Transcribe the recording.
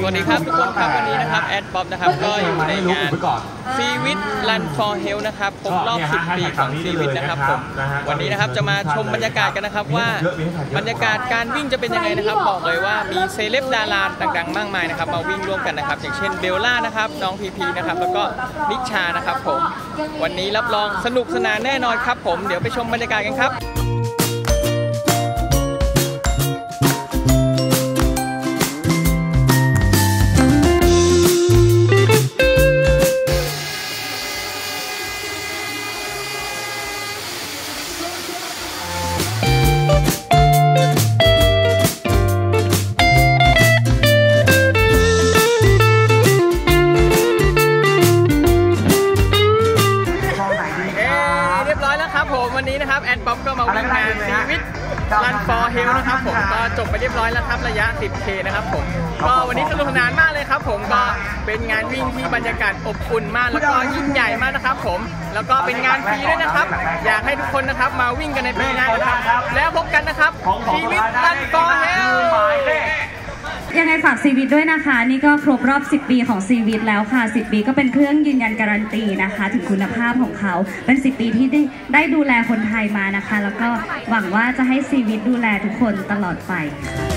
วัสดีครับทุกคนครับวันนี้นะครับแอดป๊อปนะครับก็อยู่ในงานซีวิตรัน for health นะครับครบรอบ10 ปีของซีวิตนะครับผมวันนี้นะครับจะมาชมบรรยากาศกันนะครับว่าบรรยากาศการวิ่งจะเป็นยังไงนะครับบอกเลยว่ามีเซเลบดาราดังๆมากมายนะครับมาวิ่งร่วมกันนะครับอย่างเช่นเบลล่านะครับน้องพีนะครับแล้วก็นิชานะครับผมวันนี้รับรองสนุกสนานแน่นอนครับผมเดี๋ยวไปชมบรรยากาศกันครับวันนี้นะครับแอนป๊อปก็มาวิ่งงานซีวิตรัน for health นะครับผมก็จบไปเรียบร้อยแล้วครับระยะ 10K นะครับผมก็วันนี้สนุกสนานมากเลยครับผมก็เป็นงานวิ่งที่บรรยากาศอบอุ่นมากแล้วก็ยิ่งใหญ่มากนะครับผมแล้วก็เป็นงานฟรีด้วยนะครับอยากให้ทุกคนนะครับมาวิ่งกันในปีหน้านะครับแล้วพบกันนะครับซีวิตรัน for health ยังไงฝากซีวิตด้วยนะคะนี่ก็ครบรอบ10 ปีของซีวิตแล้วค่ะ10 ปีก็เป็นเครื่องยืนยันการันตีนะคะถึงคุณภาพของเขาเป็น10 ปีที่ได้ดูแลคนไทยมานะคะแล้วก็หวังว่าจะให้ซีวิตดูแลทุกคนตลอดไป